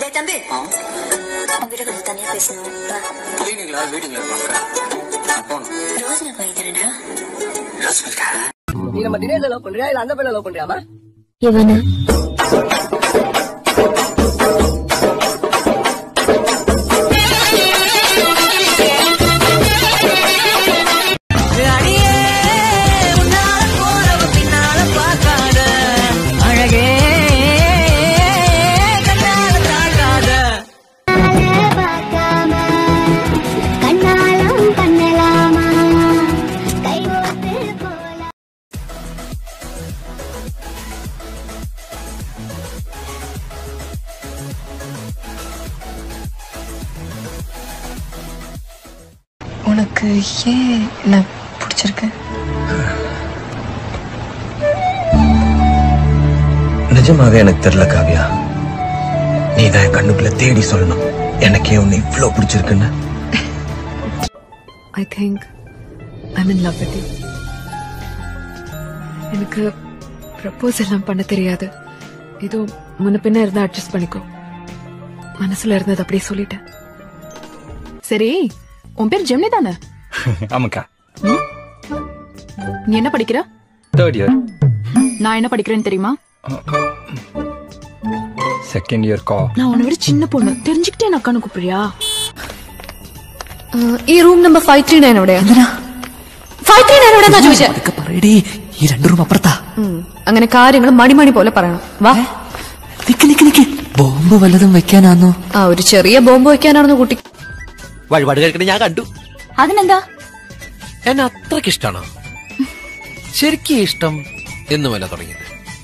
தம்பி உங்ககிட்ட கொஞ்சம் தனியா பேசணும். ரோஸ் நான் வாங்கி தரேன்டா. நீ நம்ம தினேஷ் லவ் பண்றியா இல்ல அந்த பையனை லவ் பண்றியாமா? இவனு உனக்கு ஏன் என்ன பிடிச்சிருக்கு? நிஜமாவே எனக்கு தெரியல காவியா. நீதான் என் கண்ணுக்குள்ள தேடி சொல்லணும் எனக்கே உன்னை இவ்வளவு பிடிச்சிருக்குன்னு. I think I'm in love with you. எனக்கு ப்ரப்போஸ் எல்லாம் பண்ண தெரியாது. ஏதோ முன்ன பின்ன இருந்தா அட்ஜஸ்ட் பண்ணிக்கோ. மனசுல இருந்தது அப்படியே சொல்லிட்டேன். சரி, உன் பேர் ஜெமினி தானே? ஆமாக்கா. நீ என்ன படிக்கிற? 3rd year. நான் என்ன படிக்கிறேன்னு தெரியுமா? 2nd year கா. நான் உன்னை விட சின்ன பொண்ணு, தெரிஞ்சுக்கிட்டே நான் அக்கானு கூப்பிடுறியா? ഈ റൂം നമ്പർ 539 എവിടെയാ? 539 എവിടെയാ ചോദിച്ചേ? അതൊക്കെ പറയടി, ഈ 2 റൂം അപ്പുറത്താ. അങ്ങനെ കാര്യങ്ങൾ മണിമണി പോലെ പറയണം. വാ. നിക്ക് ബോംബ് വല്ലതും വെക്കാനാന്നോ? ആ, ഒരു ചെറിയ ബോംബ് വെക്കാനാണെന്ന് കുട്ടി. വഴിപാട് കഴിക്കണ ഞാൻ കണ്ടു. അതിനെന്താ? എന്നെ അത്രക്ക് ഇഷ്ടാണോ? ശരിക്കും ഇഷ്ടം എന്നുമല്ല തുടങ്ങിയത്.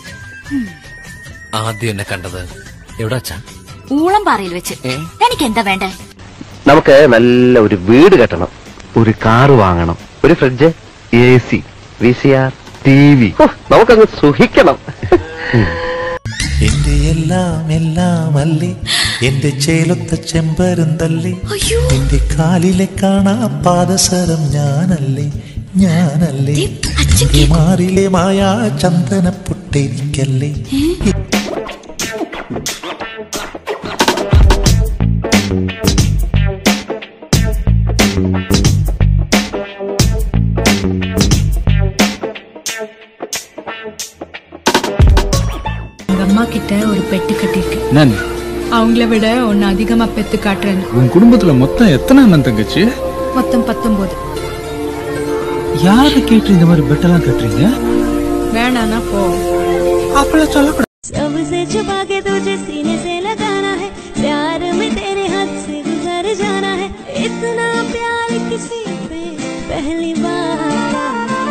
ആദ്യം എന്നെ കണ്ടത് എവിടെ വെച്ചാ? ഊളംപാറയിൽ വെച്ച്. എനിക്ക് എന്താ വേണ്ടേ? നമുക്ക് നല്ല ഒരു വീട് കെട്ടണം, ഒരു കാറ് വാങ്ങണം, ഒരു ഫ്രിഡ്ജ്, AC, VCR, TV. നമുക്കങ്ങ് സുഖിക്കണം. എന്റെ എല്ലാം എല്ലാം അല്ലേ, എന്റെ ചേലൊത്ത ചെമ്പരുന്തല്ലേ, എന്റെ കാലിലെ കാണാ പാദസരം ഞാനല്ലേ, ഞാനല്ലേ, മാറിലെ മായാ ചന്ദന പൊട്ടെനിക്കല്ലേ. அம்மா கிட்ட ஒரு பெட்டு கட்டிருக்கு. நான் அவங்கள விட ஒன்னு அதிகமா பெத்து காட்டுறேன்னு. உன் குடும்பத்துல மொத்தம் எத்தனை அண்ணன் தங்கச்சி? மொத்தம் 19. யாரு கேட்டு இந்த மாதிரி பெட்டெல்லாம் கட்டுறீங்க? வேணானா போ. அப்பெல்லாம் சொல்லக்கூடாது. सबसे छुपा के तुझे सीने से लगाना है, प्यार में तेरे हाथ से गुजर जाना है, इतना प्यार किसी पे पहली बार है.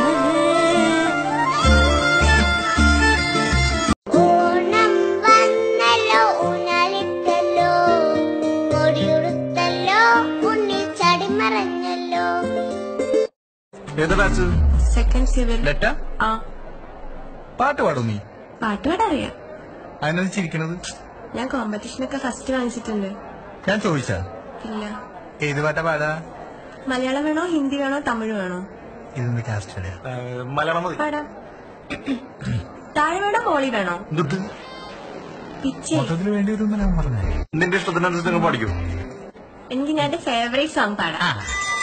ഓണം വന്നല്ലോ, ഊഞ്ഞാലിട്ടല്ലോ, കൊടിയുടുത്തല്ലോ, ഉണ്ണി ചടിമറഞ്ഞല്ലോ. ഏതാ ബാച്ച്? Second civil. ലെറ്റാ? ആ. പാട്ട് പാടും നീ? പാട്ട് പാടറിയാം. അതിനത് ചിരിക്കണത്? ഞാൻ കോമ്പറ്റീഷനൊക്കെ ഫസ്റ്റ് വാങ്ങിച്ചിട്ടുണ്ട്. ഞാൻ ചോദിച്ചാ? ഇല്ല. ഏത് പാട്ടാ പാടാ? മലയാളം വേണോ, ഹിന്ദി വേണോ, തമിഴ് വേണോ? ഇതെന്ത് കാസ്റ്റ്? മലയാളം മതി. പാടാം. താഴെ വേണോ, മോളി വേണോ? എന്തുട്ട് പിച്ചേ. മൊത്തത്തിന് വേണ്ടി വരും ഞാൻ പറഞ്ഞേ. നിന്റെ ഇഷ്ടത്തിനനുസരിച്ച് പഠിക്കും. എനിക്ക് ഞാൻ എന്റെ ഫേവറേറ്റ് സോങ് പാടാം.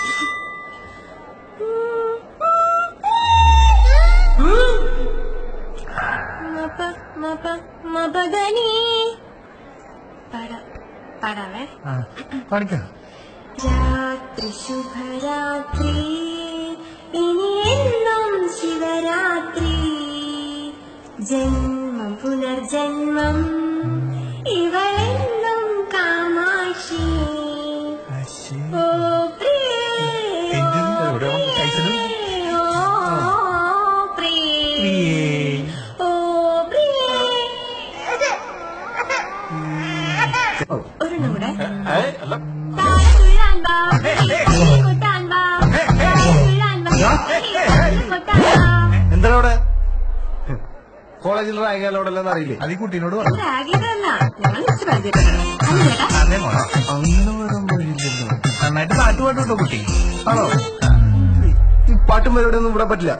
പാടാവേ. പഠിക്കാം. രാത്രി ശുഭരാത്രി, ഇനി എന്നും ശിവരാത്രി, ജന്മം പുനർജന്മം, ഇവളെന്നും കാമാക്ഷി. ഓ പ്രിയേ, ഒരെണ്ണം കൂടെ. എന്താ അവിടെ കോളേജിൽ റാഗിയാലോടല്ലെന്ന് അറിയില്ലേ? അത് ഈ കുട്ടീനോട് പറഞ്ഞു. അങ്ങനെ വരാൻ വഴിയില്ലല്ലോ. നന്നായിട്ട് പാട്ട് പാട്ട് കേട്ടോ കുട്ടി. ആണോ? ഈ പാട്ടും പരിപാടി ഒന്നും ഇവിടെ പറ്റില്ല.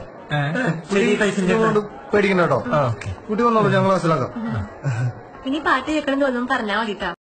പേടിക്കണ്ട കേട്ടോ. കുട്ടി വന്നോളൂ, ഞങ്ങൾ മനസ്സിലാക്കാം. ഇനി പാട്ട് കേൾക്കണം തോന്നും പറഞ്ഞാ മതിട്ടാ.